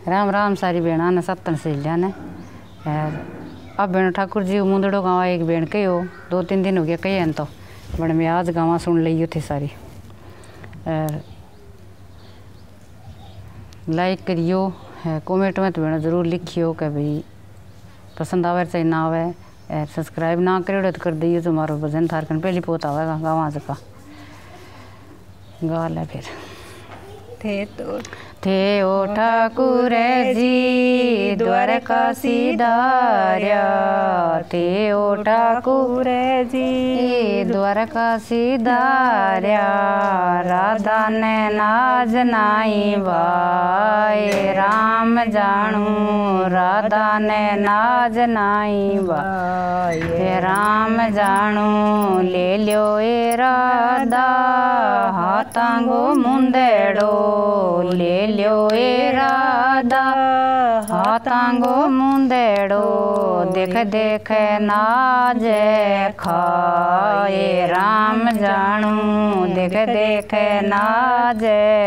राम राम सारी बेणा ने सत्तन सहेलिया ने। अब बेण ठाकुर जी मुंदड़ो गाँव एक बेण कहो 2-3 दिन हो गया कहे तो बड़ में आज गाँव सुन ली थे सारी। लाइक करियो कमेंट में तो बेण जरूर लिखियो कि भाई पसंद आवे चाहे ना आवे। सब्सक्राइब ना करो तो कर दियो तो मारो भजन थार कन पहली पोत आवेगा गाँव आज का गा ले फिर। थे ओ ठाकुर जी द्वारका सिधार्या, थे ओ ठाकुर जी द्वारका सिधार्या, राधा ने नाज नाई बाए राम जानू, राधा ने नाज नाई बाए राम जानू, ले लो ए राधा हाथांगो मुंदेड़ो, ले लो ए राधा हाथांगो मुंदेड़ो, देख देख नाज खाए राम जानू, देख देख नाज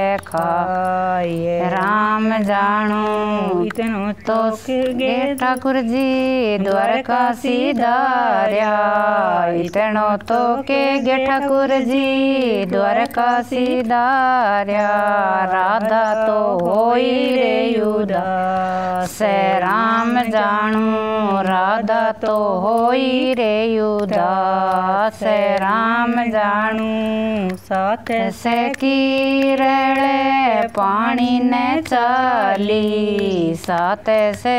खाए राम जानू। इतनो तो गे ठाकुर जी द्वारका सिधार्या, इतनो तो के गे ठाकुर जी द्वारका सिधार्या, राधा तो होई रे उदास राम जानू, राधा तो होई रे उदास राम जानू। साथ से कीरड़े पानी ने चाली, साथ से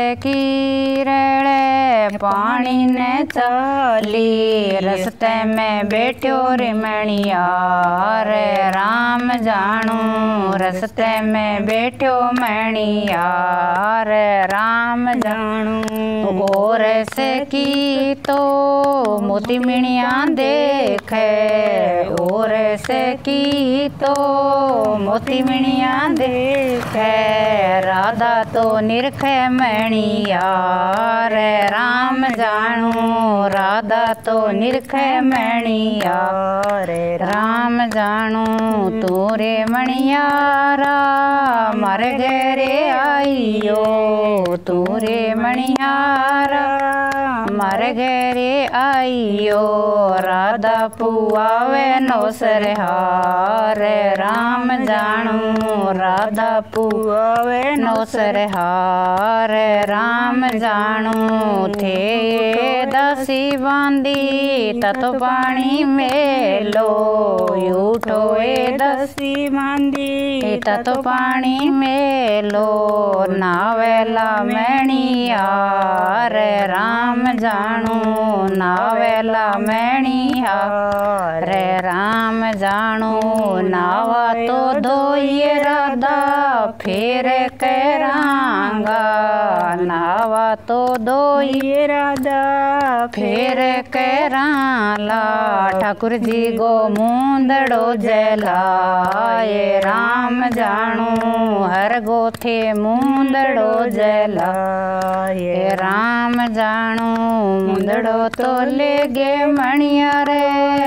कीरड़े पानी ने चाली, रस्ते में बैठो रिमणिया रे राम जानू, रस्ते में बैठो मणिया रे राम जानू। और से की तो मोती मणिया देखे, और से की तो मोती मणिया देखे, राधा तो निरखे मणिया रे राम जानू, राधा तो निरखे मणिया रे राम जानू। तू रे मणियारा मर गरे आइयो, तू रे मणियारा मर गरे आइयो, राधा पुआवे नौसर हार राम जानू, राधा पुआवे नौसर हार राम जानू। थे दसी बांदी तत पानी में लो, उठो ए दसी बांदी तत पानी में लो, नावेला मणिया रे राम जानू, नावेला मणिया रे राम जानू। नावा तो धोइए राधा फिर करांगा, नावा तो धोइए राधा फिर कराला, ठाकुर जी गो मुंदड़ो जलाए राम जानू, हर गोथे मुंदड़ो जलाए राम जानू। मुंदड़ो तो ले गे मणिया रे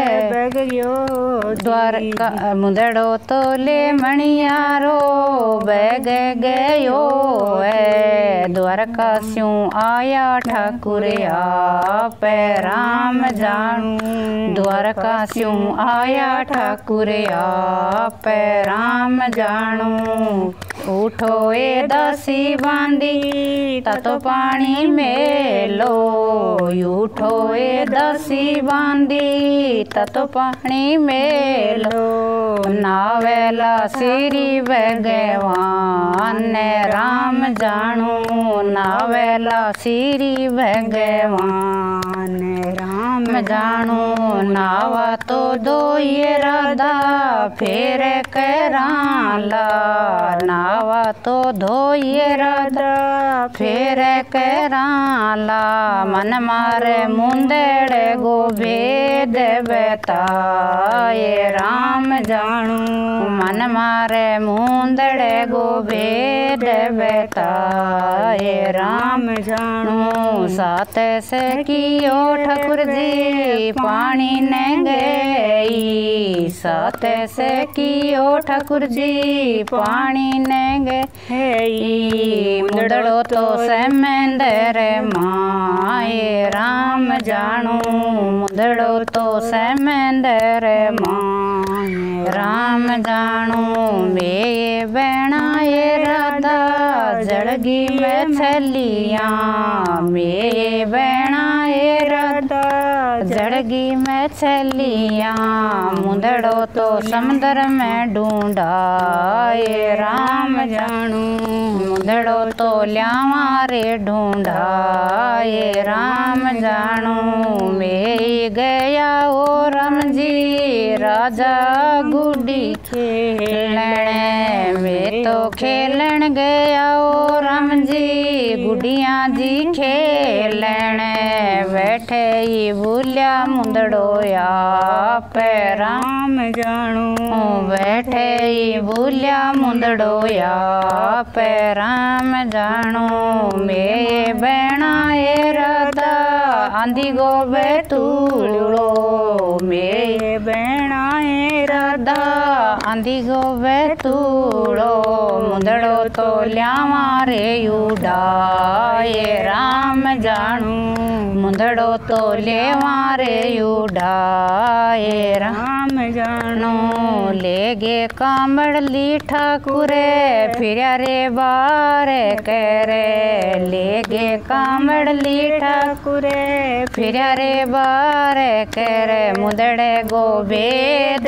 द्वारका, मुंदड़ो तो ले मणिया रो बैग गयो है, द्वारका स्यों आया ठाकुर आप राम जानू, द्वारका स्यों आया ठाकुर आप राम जानू। उठो ए दसी बांदी तत पानी में लो, उठो ए दसी बांदी तत पानी में लो, नावेला श्री भगवान राम जानू, नावेला श्री भगवान राम जानू। नावा तो धोइए राधा फिर कराला, नावा तो धोइए राधा फिर कराला, मन मारे मुंदड़े गो भेद बताए राम जानू, मन मारे मुंदड़े गो भेद बताए राम जानू। साथ से कियो ठाकुर जी पानी ने गई, साथ से कियो ठाकुर जी पानी ने गई, मुंदड़ो तो सेमेंदर माए राम जाणू मुंदड़ो तो सेमेंदर माए राम जाणू मेरे बनाए राधा जड़गी में छलिया मेरे बनाए राधा जड़गी में छलिया मुंदड़ो तो समुद्र में ढूंढा ये राम जाणू मुंदड़ो तो ल्यावा रे ढूंढा ये राम जाणू मैं गया ओ राम जी राजा गुड्डी खेलने मैं तो खेलन गया ओ राम जी गुडिया जी खेलने बैठे ही भूलिया मुंदड़ो या पे राम जाणू बैठे ही भूलिया मुंदड़ो या पे राम जाणू मेरे बनाए राधा आंधी गो बैतूड़ो मेरे बनाए राधा आंधी गो बैतूड़ो मुंदड़ो तो ल्यावा रे उड़ा ये राम जाणू मुंदड़ो तो लेवा रे उड़ा ये राम जाणू ले गे कांबड़ली ठाकुरे फिर रे बार करे ले गे कांबड़ली ठाकुरे फिर रे बार करे मुंदड़े गो वेद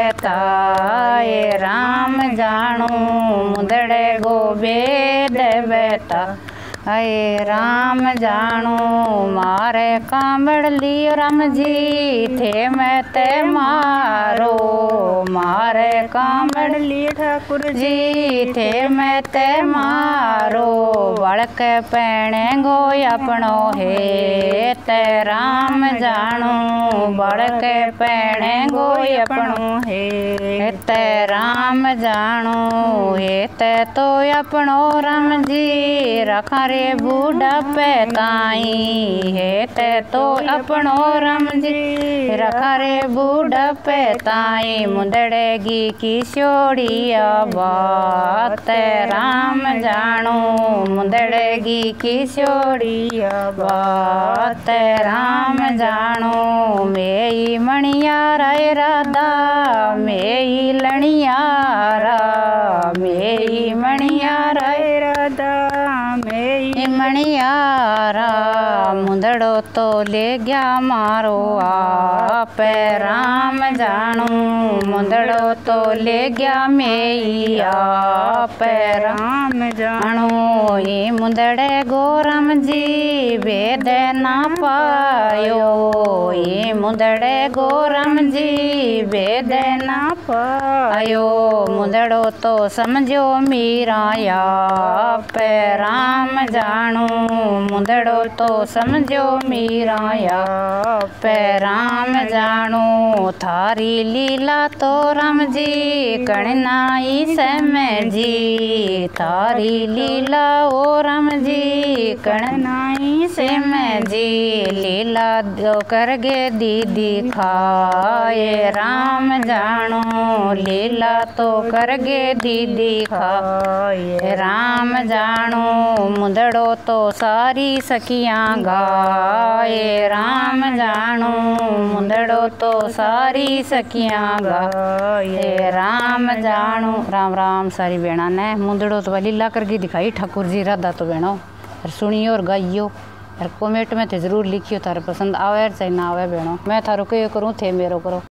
बताए राम जाणू मुंदड़े गो वेद बता अये राम जाणू मारे कांबड़ली राम जी थे मैं ते मारो मारे कांबड़ली ठाकुर जी थे मैं ते मारो बड़क पैणे गो अपनो है ते राम जाणू बड़क पैणे गो अपनो है ते राम जाणू है ते तो अपनो राम जी रखा रे बूढ़ापे ताई है ते तो अपनो राम जी रखा रे बूढ़ापे ताई मुंदड़ेगी किशोरिया बात राम जाणू मुंदड़ेगी किशोरिया बात राम जाणू मेरी मणियारा राधा मेरी लणियारा मेरी मणियारा राधा मेरी मणियारा मुंदड़ो तो ले गया मारो आप राम जाणू मुंदड़ो तो ले गया मेई आप राम जाणू ये मुंदड़े गो राम जी वेद ना पायो ये मुंदड़े गो राम जी वेद ना पायो मुंदड़ो तो समझो मीरा या पे राम जाणू मुंदड़ो तो समझो मीरा या पे राम जाणू थारी लीला तो राम जी कणनाई समय जी थारी लीला ओ राम जी कणनाई समय जी लीला दो करगे दीदी खाए राम जाणू लीला तो करगे दीदी खाए राम जाणू मुंदड़ो तो सारी सखियां गाए राम जाणू मुंदड़ो तो सारी सखियां गाए राम जाणू राम राम सारी बेणा ने मुंदड़ो तो लीला करके दिखाई ठाकुर जी राधा तो बेणो और सुनियो और गाइयो और कमेंट में तो जरूर लिखियो थारे पसंद आवे चाहे ना आवे बेणो मैं थारो कयो करूँ थे मेरो करो।